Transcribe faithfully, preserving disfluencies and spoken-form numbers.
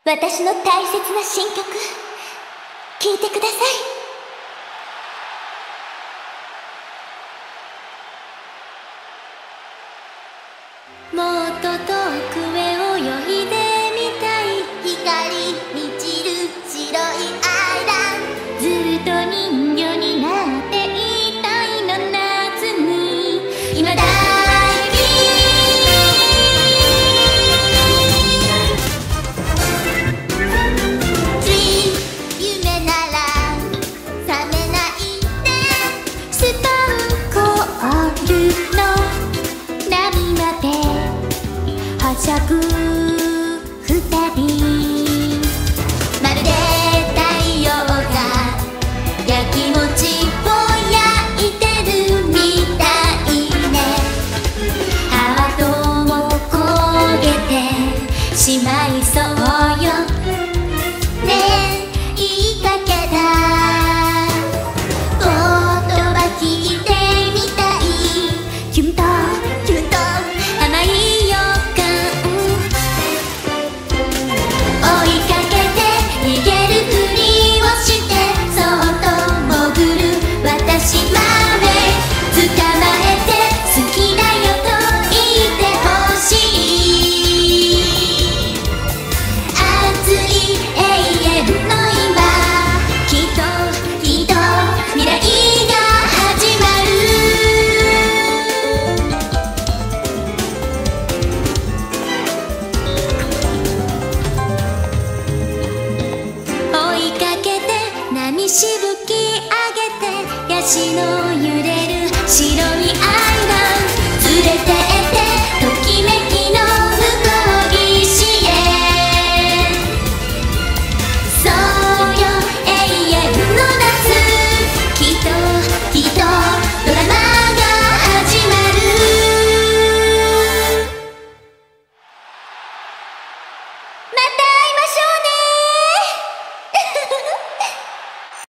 私の大切な新曲、聴いてください。もっと遠くへ泳いでみたい、光満ちる白いアイランド、ずっと人魚になっていたいの、夏に今だはしゃぐ二人、まるで太陽が焼きもちを焼いてるみたいね。ハートも焦げてしまいそうよね。言いかけた言葉聞いてみたい、キュンとキュンと甘いしぶき上げてヤシの揺れる白いアイランド、連れてってときめきの向こう岸へ。そうよ永遠の夏、きっときっとドラマが始まる。また